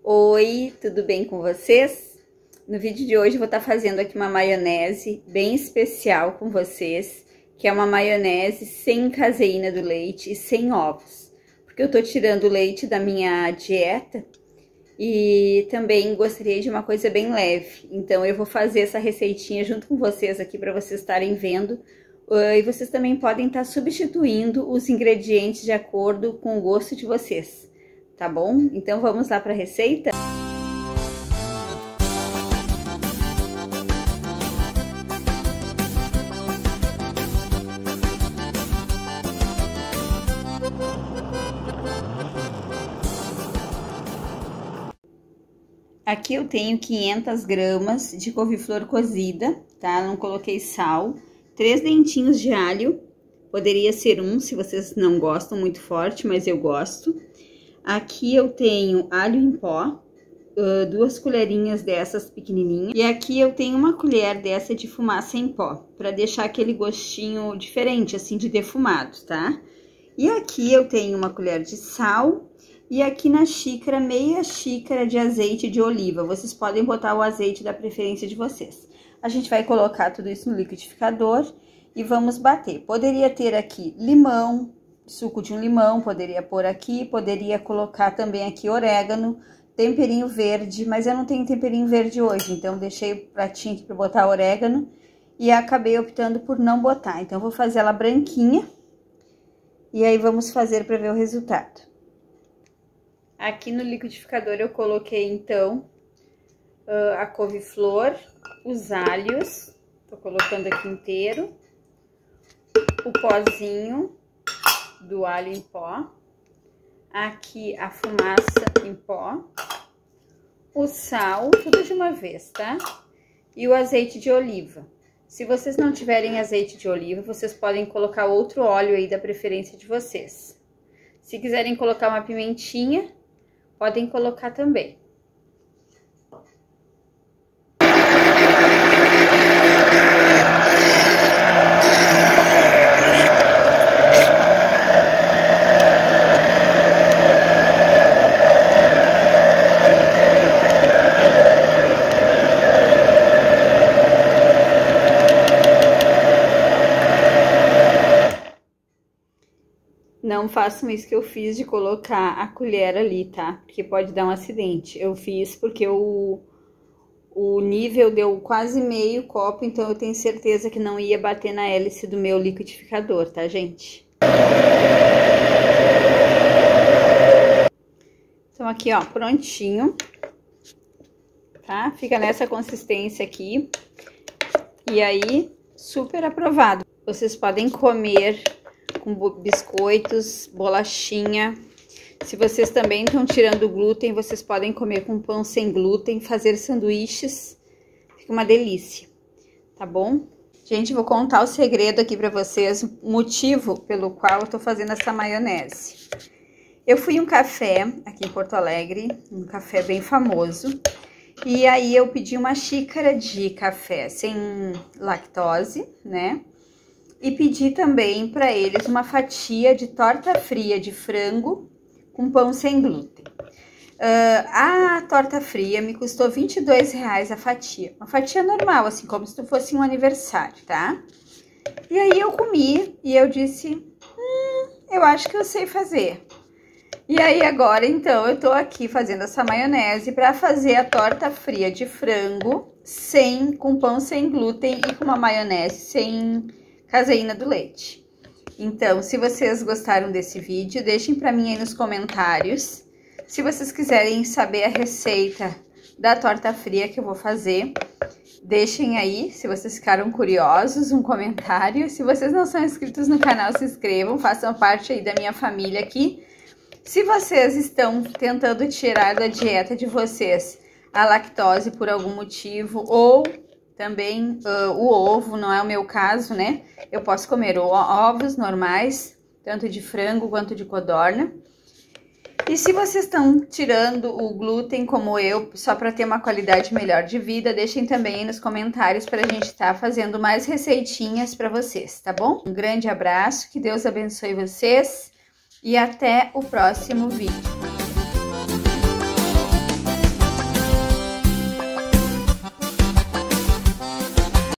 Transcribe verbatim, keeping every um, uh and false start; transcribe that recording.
Oi, tudo bem com vocês? No vídeo de hoje eu vou estar fazendo aqui uma maionese bem especial com vocês, que é uma maionese sem caseína do leite e sem ovos, porque eu tô tirando o leite da minha dieta e também gostaria de uma coisa bem leve. Então eu vou fazer essa receitinha junto com vocês aqui para vocês estarem vendo, e vocês também podem estar substituindo os ingredientes de acordo com o gosto de vocês. Tá bom? Então vamos lá para a receita? Aqui eu tenho quinhentas gramas de couve-flor cozida, tá? Não coloquei sal. Três dentinhos de alho, poderia ser um se vocês não gostam muito forte, mas eu gosto. Aqui eu tenho alho em pó, uh, duas colherinhas dessas pequenininhas. E aqui eu tenho uma colher dessa de fumaça em pó, para deixar aquele gostinho diferente, assim, de defumado, tá? E aqui eu tenho uma colher de sal e aqui na xícara, meia xícara de azeite de oliva. Vocês podem botar o azeite da preferência de vocês. A gente vai colocar tudo isso no liquidificador e vamos bater. Poderia ter aqui limão, suco de um limão, poderia pôr aqui, poderia colocar também aqui orégano, temperinho verde, mas eu não tenho temperinho verde hoje, então deixei o pratinho aqui para botar orégano e acabei optando por não botar. Então vou fazer ela branquinha e aí vamos fazer para ver o resultado. Aqui no liquidificador eu coloquei então a couve-flor, os alhos, tô colocando aqui inteiro, o pozinho do alho em pó, aqui a fumaça em pó, o sal, tudo de uma vez, tá? E o azeite de oliva. Se vocês não tiverem azeite de oliva, vocês podem colocar outro óleo aí da preferência de vocês. Se quiserem colocar uma pimentinha, podem colocar também. Não façam isso que eu fiz de colocar a colher ali, tá? Porque pode dar um acidente. Eu fiz porque o, o nível deu quase meio copo, então eu tenho certeza que não ia bater na hélice do meu liquidificador, tá, gente? Então aqui, ó, prontinho, tá? Fica nessa consistência aqui. E aí, super aprovado. Vocês podem comer com biscoitos, bolachinha. Se vocês também estão tirando o glúten, vocês podem comer com pão sem glúten, fazer sanduíches, fica uma delícia, tá bom? Gente, vou contar o segredo aqui pra vocês, o motivo pelo qual eu tô fazendo essa maionese. Eu fui em um café aqui em Porto Alegre, um café bem famoso, e aí eu pedi uma xícara de café sem lactose, né? E pedi também para eles uma fatia de torta fria de frango com pão sem glúten. Uh, a torta fria me custou vinte e dois reais a fatia. Uma fatia normal, assim, como se fosse um aniversário, tá? E aí eu comi e eu disse, hum, eu acho que eu sei fazer. E aí agora, então, eu tô aqui fazendo essa maionese para fazer a torta fria de frango sem, com pão sem glúten e com uma maionese sem caseína do leite. Então, se vocês gostaram desse vídeo, deixem pra mim aí nos comentários. Se vocês quiserem saber a receita da torta fria que eu vou fazer, deixem aí, se vocês ficaram curiosos, um comentário. Se vocês não são inscritos no canal, se inscrevam, façam parte aí da minha família aqui. Se vocês estão tentando tirar da dieta de vocês a lactose por algum motivo, ou também uh, o ovo, não é o meu caso, né? Eu posso comer ovos normais, tanto de frango quanto de codorna. E se vocês estão tirando o glúten como eu, só para ter uma qualidade melhor de vida, deixem também aí nos comentários para a gente estar fazendo mais receitinhas para vocês, tá bom? Um grande abraço, que Deus abençoe vocês e até o próximo vídeo.